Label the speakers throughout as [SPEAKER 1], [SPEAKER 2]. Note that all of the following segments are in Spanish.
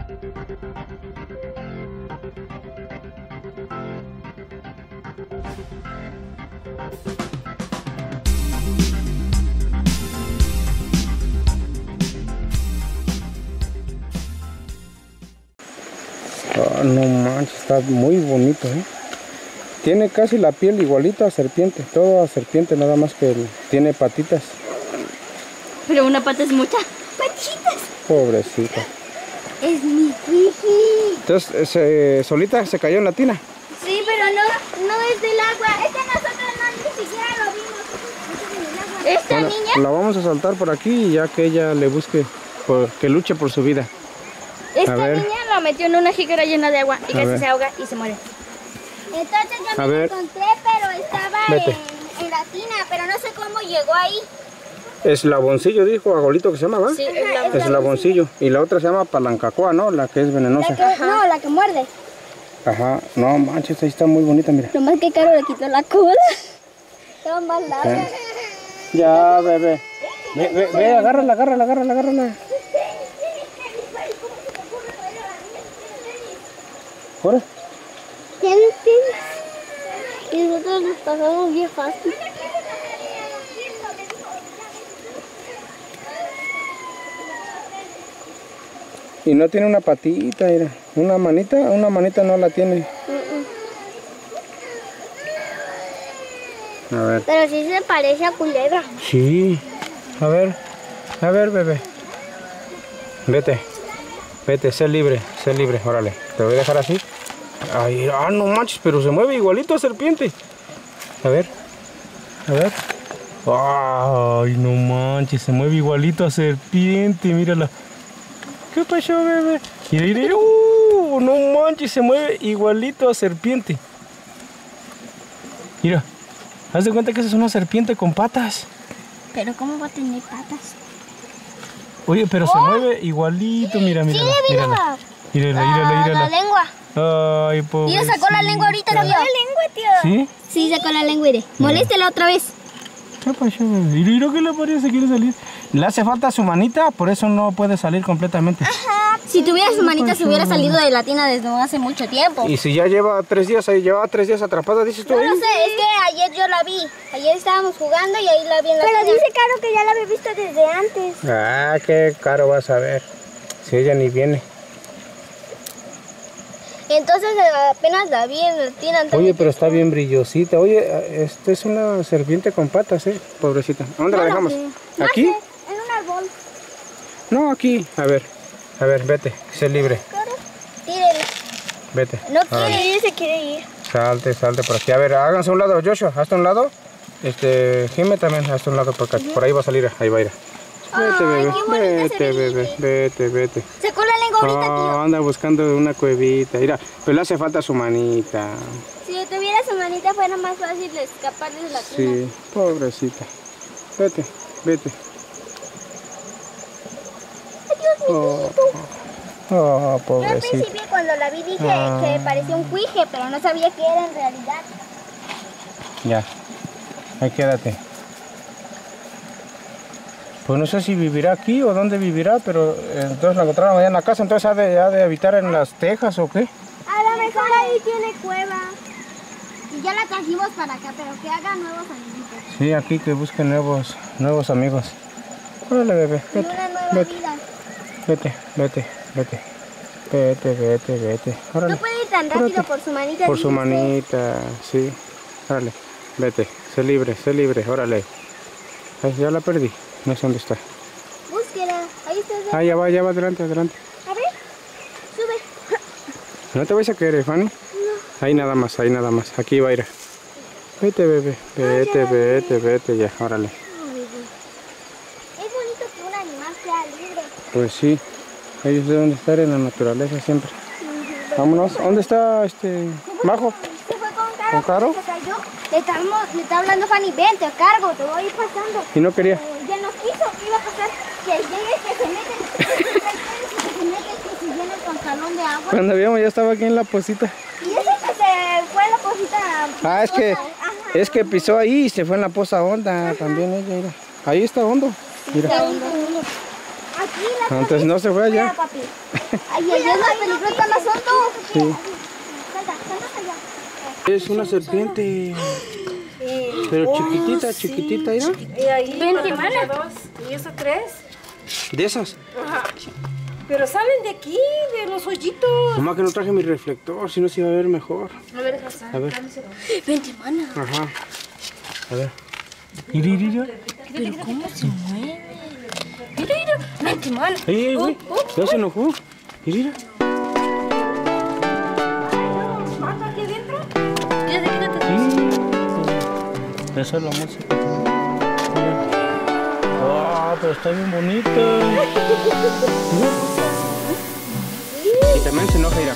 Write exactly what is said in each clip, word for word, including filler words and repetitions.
[SPEAKER 1] Oh, no manches, está muy bonito, ¿eh? Tiene casi la piel igualita a serpiente, todo a serpiente, nada más que el, tiene patitas.
[SPEAKER 2] Pero una pata es mucha. ¡Patitas!
[SPEAKER 1] Pobrecita.
[SPEAKER 2] Es mi Kiki.
[SPEAKER 1] Entonces, ¿se, ¿solita se cayó en la tina?
[SPEAKER 2] Sí, pero no, no es del agua. Es que nosotros no, ni siquiera lo vimos. Esta
[SPEAKER 1] Bueno,
[SPEAKER 2] niña...
[SPEAKER 1] la vamos a soltar por aquí y ya que ella le busque, por, que luche por su vida.
[SPEAKER 2] Esta niña la metió en una jícara llena de agua y
[SPEAKER 1] A
[SPEAKER 2] casi
[SPEAKER 1] ver.
[SPEAKER 2] se ahoga y se muere. Entonces yo
[SPEAKER 1] A
[SPEAKER 2] me la
[SPEAKER 1] ver.
[SPEAKER 2] encontré, pero estaba en, en la tina, pero no sé cómo llegó ahí.
[SPEAKER 1] Eslaboncillo, dijo Agolito que se llama, ¿va?
[SPEAKER 2] Sí, es la
[SPEAKER 1] Eslaboncillo. Y la otra se llama palancacoa, ¿no? La que es venenosa.
[SPEAKER 2] La que, no, la que muerde.
[SPEAKER 1] Ajá. No manches, ahí está muy bonita, mira.
[SPEAKER 2] Nomás que Caro le quitó la cola. Estaba más larga.
[SPEAKER 1] Ya, bebé. Ve, ve, ve, agárrala, agárrala, agárrala, agárrala. ¿Ahora?
[SPEAKER 2] Gente. Y nosotros nos pasamos bien fácil.
[SPEAKER 1] Y no tiene una patita, mira. Una manita, una manita no la tiene. A ver.
[SPEAKER 2] Pero sí se parece a culebra.
[SPEAKER 1] Sí. A ver. A ver, bebé. Vete. Vete, sé libre, sé libre. Órale. Te voy a dejar así. Ay, ah, no manches, pero se mueve igualito a serpiente. A ver. A ver. Ay, no manches, se mueve igualito a serpiente. Mírala. ¿Qué pasó, bebé? Mira, mira, mira. Uh, no manches, se mueve igualito a serpiente. Mira. Haz de cuenta que esa es una serpiente con patas.
[SPEAKER 2] Pero ¿cómo va a tener patas?
[SPEAKER 1] Oye, pero
[SPEAKER 2] ¡Oh!
[SPEAKER 1] se mueve igualito, mira, mira.
[SPEAKER 2] Sí, le vi la...
[SPEAKER 1] Mírala, mírala,
[SPEAKER 2] Ah,
[SPEAKER 1] mírala.
[SPEAKER 2] la lengua.
[SPEAKER 1] Ay, pobre.
[SPEAKER 2] Tío, sacó la lengua ahorita, tío. ¿Sacó la lengua, tío?
[SPEAKER 1] ¿Sí?
[SPEAKER 2] Sí, sacó la lengua, mire. Moléstela otra vez.
[SPEAKER 1] ¿Qué pasó, bebé? Mira, mira que le parece, quiere salir. Le hace falta su manita, por eso no puede salir completamente.
[SPEAKER 2] Ajá. Si tuviera su manita, se hubiera salido de la tina desde hace mucho tiempo.
[SPEAKER 1] Y si ya lleva tres días ahí, lleva tres días atrapada, dices tú
[SPEAKER 2] No
[SPEAKER 1] ahí.
[SPEAKER 2] lo sé, es que ayer yo la vi. Ayer estábamos jugando y ahí la vi en la tina. Pero dice Caro que ya la había visto desde antes.
[SPEAKER 1] Ah, qué caro vas a ver. Si ella ni viene.
[SPEAKER 2] Entonces apenas la vi en la tina. Antes
[SPEAKER 1] Oye,
[SPEAKER 2] de
[SPEAKER 1] pero
[SPEAKER 2] que-
[SPEAKER 1] está bien brillosita. Oye, esta es una serpiente con patas, eh, pobrecita. ¿A dónde la
[SPEAKER 2] Bueno,
[SPEAKER 1] dejamos?
[SPEAKER 2] sí.
[SPEAKER 1] ¿Aquí?
[SPEAKER 2] No sé, en un árbol.
[SPEAKER 1] No, aquí. A ver, a ver, vete, sé libre.
[SPEAKER 2] Caro, tírela.
[SPEAKER 1] Vete.
[SPEAKER 2] No
[SPEAKER 1] Órale.
[SPEAKER 2] quiere ir, se quiere ir.
[SPEAKER 1] Salte, salte por aquí. A ver, háganse a un lado, Joshua, hazte a un lado. Este, Jime también, hazte a un lado por acá. Por ahí va a salir, ahí va a ir. Vete,
[SPEAKER 2] Ay,
[SPEAKER 1] bebé,
[SPEAKER 2] qué bonita
[SPEAKER 1] vete,
[SPEAKER 2] se
[SPEAKER 1] bebé,
[SPEAKER 2] ve.
[SPEAKER 1] vete, vete.
[SPEAKER 2] Sacó la lengua ahorita,
[SPEAKER 1] Oh,
[SPEAKER 2] tío.
[SPEAKER 1] anda buscando una cuevita. Mira, pero le hace falta su manita.
[SPEAKER 2] Si tuviera su manita fuera más fácil de escapar de la tina.
[SPEAKER 1] Sí, pobrecita. Vete, vete.
[SPEAKER 2] Adiós, mi
[SPEAKER 1] Oh, oh,
[SPEAKER 2] Yo al
[SPEAKER 1] pobrecita.
[SPEAKER 2] principio cuando la vi dije
[SPEAKER 1] Ah.
[SPEAKER 2] que parecía un cuije, pero no sabía qué era en realidad.
[SPEAKER 1] Ya, ahí quédate. Pues no sé si vivirá aquí o dónde vivirá, pero eh, entonces la encontraron allá en la casa, entonces ha de, ha de habitar en las tejas o qué.
[SPEAKER 2] A lo mejor ahí tiene cueva. Y ya la trajimos para acá, pero que haga nuevos amiguitos.
[SPEAKER 1] Sí, aquí que busque nuevos, nuevos amigos. Órale, bebé,
[SPEAKER 2] Y
[SPEAKER 1] vete,
[SPEAKER 2] una nueva
[SPEAKER 1] vete,
[SPEAKER 2] vida.
[SPEAKER 1] vete, vete, vete, vete, vete, vete. Órale.
[SPEAKER 2] No puede ir tan rápido
[SPEAKER 1] Espérate.
[SPEAKER 2] por su manita.
[SPEAKER 1] Por su
[SPEAKER 2] dice usted.
[SPEAKER 1] manita, sí. Órale, vete, sé libre, sé libre, órale. Ay, ya la perdí, no sé dónde está.
[SPEAKER 2] Búsquela. Ahí está.
[SPEAKER 1] Ah, ya va, ya va, adelante, adelante.
[SPEAKER 2] A ver, sube.
[SPEAKER 1] ¿No te vais a caer, Fanny?
[SPEAKER 2] No.
[SPEAKER 1] Ahí nada más, ahí nada más. Aquí va a ir. Vete, bebé. Vete,
[SPEAKER 2] ya,
[SPEAKER 1] vete, vete ya. Órale.
[SPEAKER 2] Es bonito que un animal sea libre.
[SPEAKER 1] Pues sí. Ellos deben de estar en la naturaleza siempre. Vámonos. ¿Dónde está este Majo?
[SPEAKER 2] Se fue con Caro.
[SPEAKER 1] ¿Con Caro?
[SPEAKER 2] Se cayó. Le, estamos, le está hablando Fanny, ven, te cargo, te voy a ir pasando.
[SPEAKER 1] Y no quería.
[SPEAKER 2] Eh, ya nos quiso, ¿qué iba a pasar? Que llegue, que se mete, que se mete, que se llene el pantalón de agua.
[SPEAKER 1] Cuando vimos ya estaba aquí en la posita.
[SPEAKER 2] Y ese que se fue la cosita.
[SPEAKER 1] Ah, es que,
[SPEAKER 2] Ajá.
[SPEAKER 1] es que pisó ahí y se fue en la poza honda también ella. Mira. Ahí está hondo. Mira.
[SPEAKER 2] Aquí la
[SPEAKER 1] No, entonces no se fue allá.
[SPEAKER 2] papi. Ay, allá es la peligrosa más hondo.
[SPEAKER 1] Sí.
[SPEAKER 2] Salta, salta allá.
[SPEAKER 1] Es una serpiente. Pero chiquitita,
[SPEAKER 3] sí.
[SPEAKER 1] chiquitita, ¿ya?
[SPEAKER 3] Y ahí
[SPEAKER 2] Vente,
[SPEAKER 3] matamos
[SPEAKER 2] mana.
[SPEAKER 3] a dos. ¿Y eso tres?
[SPEAKER 1] De esas.
[SPEAKER 3] Ajá. Pero salen de aquí, de los hoyitos.
[SPEAKER 1] Nomás que no traje mi reflector, si no se iba a ver mejor.
[SPEAKER 3] A ver, Hassan,
[SPEAKER 1] A ver.
[SPEAKER 3] dámeselo.
[SPEAKER 2] Vente, mana.
[SPEAKER 1] Ajá. A ver. Mira, mira.
[SPEAKER 3] Pero ¿cómo se mueve? Mira, mira. Vente, mana.
[SPEAKER 1] Ay, ay, güey. Ya se enojó. Mira.
[SPEAKER 3] ¿Mata aquí adentro?
[SPEAKER 2] Quédate, quédate.
[SPEAKER 1] Sí. Esa es la música. Ah, pero está bien bonita. Y también se enoja, mira.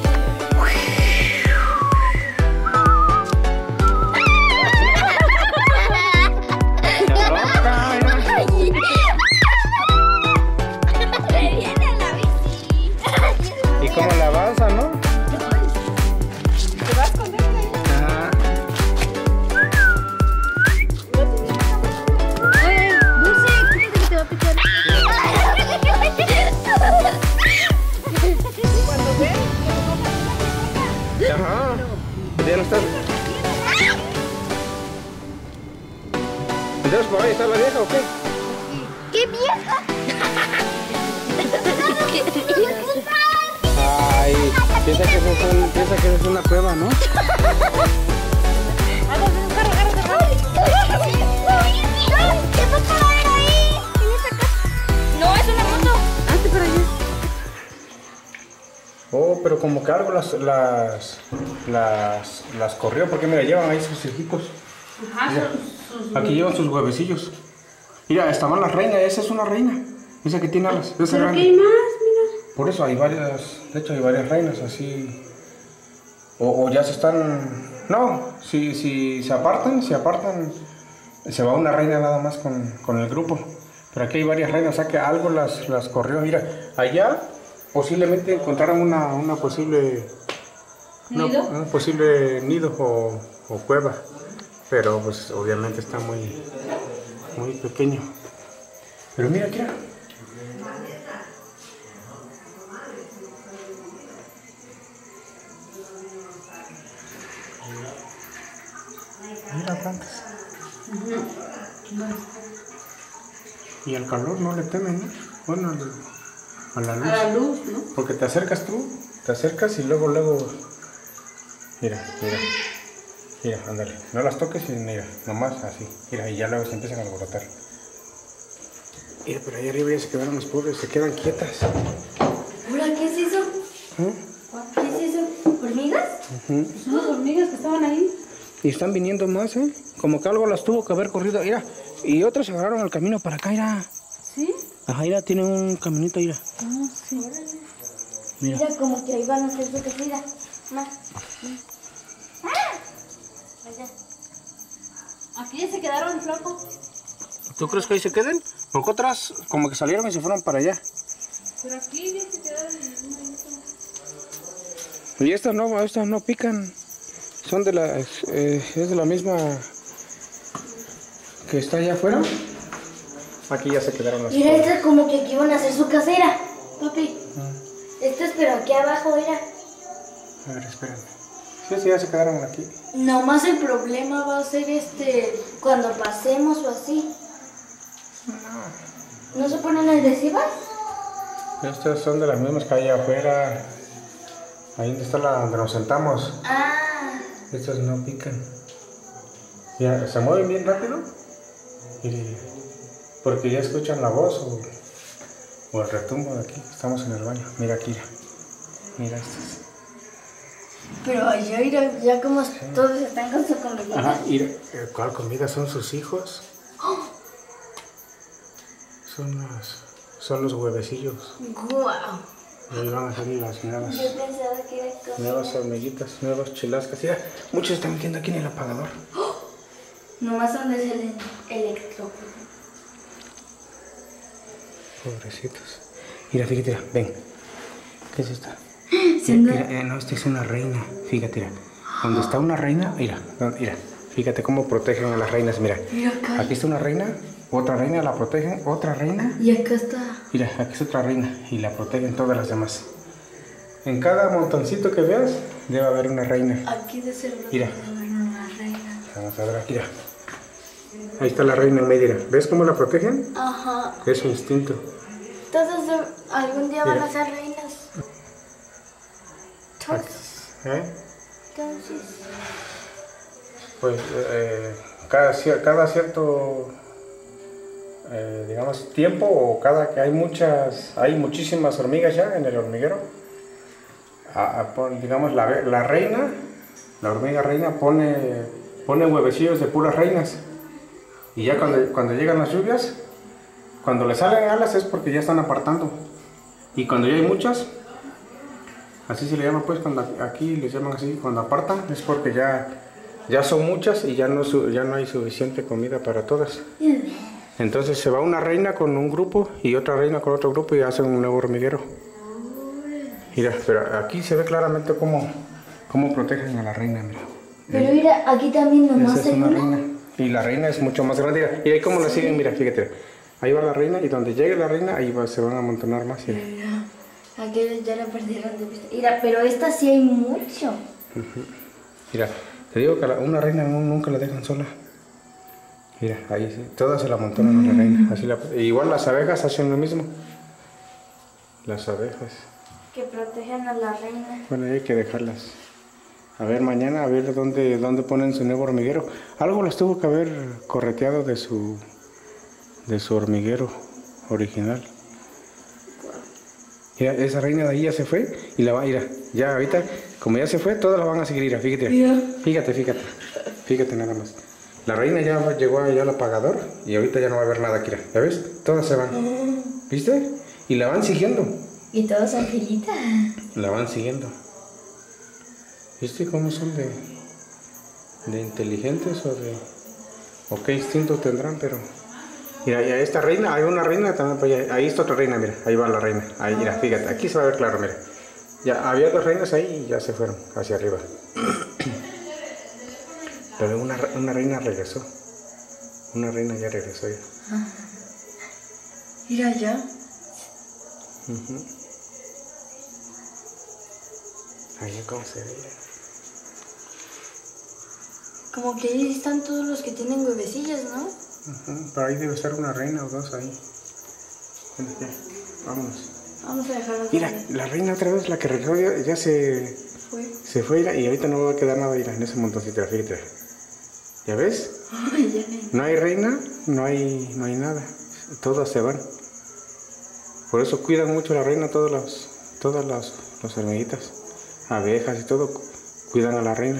[SPEAKER 1] Y como la avanza, ¿no?
[SPEAKER 3] ¿Te vas con él?
[SPEAKER 1] Ajá.
[SPEAKER 2] Dulce, quítate que te va a picar.
[SPEAKER 3] Cuando ve,
[SPEAKER 1] Ajá. Ya no está. Entonces, ¿por ahí está la vieja o qué?
[SPEAKER 2] ¡Qué vieja!
[SPEAKER 1] Ay, piensa que eso es, un- piensa que eso es una cueva, ¿no?
[SPEAKER 2] ¿Qué va a caer ahí? En esa casa. No, es una moto. Hazte para allá.
[SPEAKER 1] Oh, pero como que algo las, las, las, las corrió, porque mira, llevan ahí sus hijitos. Mira, aquí llevan sus huevecillos. Mira, estaban las reinas, esa es una reina. Esa que tiene alas, esa grande.
[SPEAKER 3] ¿qué hay más? Mira.
[SPEAKER 1] Por eso hay varias, de hecho hay varias reinas así. O, o ya se están. No, si, si se apartan, se apartan, se va una reina nada más con, con el grupo. Pero aquí hay varias reinas, o sea que algo las, las corrió. Mira, allá posiblemente encontraron una, una posible. una-
[SPEAKER 3] ¿Nido?
[SPEAKER 1] un posible nido o, o cueva. Pero pues obviamente está muy, muy pequeño. Pero mira, mira. Mira tantas. Y al calor no le temen, ¿no? Bueno, al- a la luz.
[SPEAKER 3] A la luz, ¿no?
[SPEAKER 1] Porque te acercas tú, te acercas y luego, luego. Mira, mira. Mira, ándale. No las toques y mira, nomás así. Mira, y ya luego se empiezan a alborotar. Mira, pero ahí arriba ya se quedaron los pobres, se quedan quietas.
[SPEAKER 2] Hola, ¿qué es eso?
[SPEAKER 1] ¿Eh?
[SPEAKER 2] ¿Qué es eso? ¿Hormigas?
[SPEAKER 1] Ujú.
[SPEAKER 3] Son las hormigas que estaban ahí.
[SPEAKER 1] Y están viniendo más, ¿eh? Como que algo las tuvo que haber corrido. Mira, y otros agarraron el camino para acá, mira.
[SPEAKER 3] ¿Sí?
[SPEAKER 1] Ajá, mira, tienen un caminito, mira.
[SPEAKER 3] Ah, sí.
[SPEAKER 1] Mira.
[SPEAKER 2] Mira, como que ahí van a hacer su casita. Más. ¡Ah! Allá.
[SPEAKER 3] Aquí ya se quedaron, flaco.
[SPEAKER 1] ¿Tú crees que ahí se queden? Porque otras como que salieron y se fueron para allá.
[SPEAKER 3] Pero aquí ya se quedaron.
[SPEAKER 1] Y estas no, estas no pican. Son de la, eh, es de la misma que está allá afuera. Aquí ya se quedaron las
[SPEAKER 2] Mira, esta es como que aquí van a hacer su casera, papi. Esto es pero aquí abajo, mira.
[SPEAKER 1] A ver, espérame. Sí, sí, ya se quedaron aquí.
[SPEAKER 2] Nomás el problema va a ser este, cuando pasemos o así. No. ¿No se ponen agresivas?
[SPEAKER 1] Estas son de las mismas que hay afuera. Ahí donde está la donde nos sentamos.
[SPEAKER 2] Ah.
[SPEAKER 1] Estas no pican. Ya, se mueven bien rápido. Mire, porque ya escuchan la voz o, o el retumbo de aquí. Estamos en el baño. Mira aquí. Mira estas.
[SPEAKER 2] Pero allá, mira, ya como todos están con su comidita.
[SPEAKER 1] Ajá, mira, eh, ¿cuál comida son sus hijos? Son los, son los huevecillos.
[SPEAKER 2] Guau.
[SPEAKER 1] Y ahí van a salir las nuevas,
[SPEAKER 2] Yo pensaba que era comida.
[SPEAKER 1] nuevas hormiguitas, nuevas chilascas. Mira, muchos están metiendo aquí en el apagador.
[SPEAKER 2] Nomás son de ese electro.
[SPEAKER 1] Pobrecitos. Mira, fíjate, mira, ven. ¿Qué es esta?
[SPEAKER 2] Sí,
[SPEAKER 1] Mira,
[SPEAKER 2] no.
[SPEAKER 1] mira, eh, no, esta es una reina. Fíjate, mira. Donde está una reina, mira, no, mira. Fíjate cómo protegen a las reinas, mira.
[SPEAKER 2] Mira acá.
[SPEAKER 1] Aquí está una reina otra reina la protegen, otra reina.
[SPEAKER 3] Y acá está.
[SPEAKER 1] Mira, aquí es otra reina y la protegen todas las demás. En cada montoncito que veas debe haber una reina.
[SPEAKER 3] Aquí de ser
[SPEAKER 1] Mira.
[SPEAKER 3] una reina.
[SPEAKER 1] Vamos a ver aquí, mira. Ahí está la reina en medio. ¿Ves cómo la protegen?
[SPEAKER 3] Ajá.
[SPEAKER 1] Es su instinto.
[SPEAKER 3] Entonces algún día van
[SPEAKER 1] Mira.
[SPEAKER 3] a ser reinas. Entonces,
[SPEAKER 1] ¿Eh?
[SPEAKER 3] entonces.
[SPEAKER 1] Pues eh, cada, cier- cada cierto, eh, digamos, tiempo o cada que hay muchas, hay muchísimas hormigas ya en el hormiguero, a- a pon- digamos, la, ve- la reina, la hormiga reina pone, pone huevecillos de puras reinas. Y ya cuando, cuando llegan las lluvias, cuando le salen alas es porque ya están apartando. Y cuando ya hay muchas, así se le llama pues, cuando aquí les llaman así, cuando apartan, es porque ya, ya son muchas y ya no, su- ya no hay suficiente comida para todas. Entonces se va una reina con un grupo y otra reina con otro grupo y hacen un nuevo hormiguero. Mira, pero aquí se ve claramente cómo, cómo protegen a la reina, mira.
[SPEAKER 3] Pero mira, aquí también nomás
[SPEAKER 1] Esa es
[SPEAKER 3] hay
[SPEAKER 1] una
[SPEAKER 3] una.
[SPEAKER 1] reina. Y la reina es mucho más grande. Mira, y ahí cómo la siguen, mira, fíjate. Ahí va la reina y donde llegue la reina, ahí va, se van a amontonar más. Mira.
[SPEAKER 3] Mira, aquí ya la perdieron de vista. Mira, pero esta sí hay mucho.
[SPEAKER 1] Mira, te digo que a la- una reina nu- nunca la dejan sola. Mira, ahí sí, todas se la amontonan a la reina. Así la- e igual las abejas hacen lo mismo. Las abejas.
[SPEAKER 3] Que protegen a la reina.
[SPEAKER 1] Bueno, hay que dejarlas. A ver, mañana, a ver dónde, dónde ponen su nuevo hormiguero. Algo las tuvo que haber correteado de su, de su hormiguero original. Mira, esa reina de ahí ya se fue y la va a ir. Ya ahorita, como ya se fue, todas la van a seguir. Mira, fíjate.
[SPEAKER 3] Mira.
[SPEAKER 1] Fíjate, fíjate. Fíjate nada más. La reina ya llegó allá al apagador y ahorita ya no va a haber nada aquí. ¿Ya ves? Todas se van. ¿Viste? Y la van siguiendo.
[SPEAKER 3] Y todos angelitas.
[SPEAKER 1] La van siguiendo. ¿Viste cómo son de, de inteligentes o de... o qué instinto tendrán? Pero... Mira, y a esta reina, hay una reina también, pues, ahí está otra reina, mira, ahí va la reina. Ahí, mira, fíjate, aquí se va a ver claro, mira. Ya había dos reinas ahí y ya se fueron hacia arriba. Pero una, una reina regresó. Una reina ya regresó ya.
[SPEAKER 3] Mira ya.
[SPEAKER 1] Ujú. Ahí cómo se ve.
[SPEAKER 3] Como que ahí están todos los que tienen huevecillos, ¿no?
[SPEAKER 1] Ujú, pero ahí debe estar una reina o dos ahí. Bueno, ya, vámonos.
[SPEAKER 3] Vamos a dejarlo.
[SPEAKER 1] Mira, la reina otra vez, la que regresó ya, ya se,
[SPEAKER 3] Fue.
[SPEAKER 1] se fue mira, y ahorita no va a quedar nada mira, en ese montoncito, fíjate. ¿Ya ves?
[SPEAKER 3] Ay, ya ven.
[SPEAKER 1] No hay reina, no hay, no hay nada. Todas se van. Por eso cuidan mucho a la reina, todas las, todas las, las hormiguitas, abejas y todo, cuidan a la reina.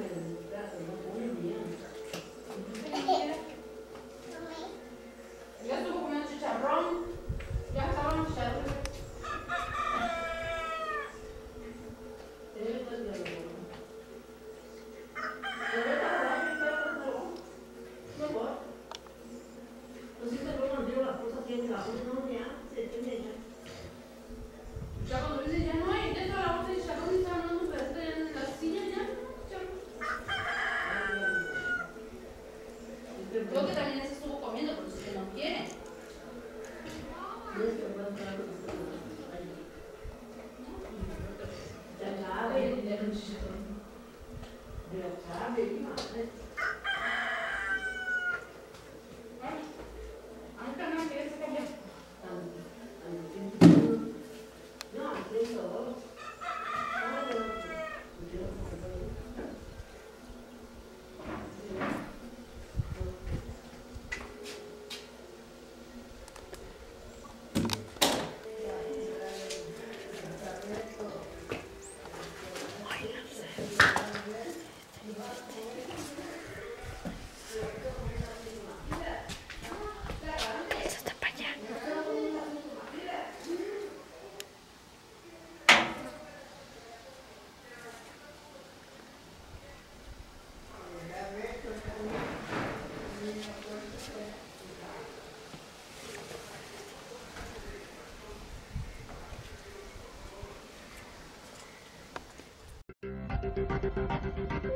[SPEAKER 4] Ya estuvo comiendo chicharrón. Ya estaban chicharrón. Ya cuando dice ya no hay, ya toda la bolsa de chicharrón y estaban dando un pedacito ya en la silla ya. Creo que también ese estuvo comiendo, pero si que no quiere.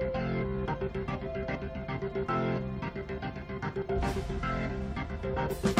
[SPEAKER 1] Thank you.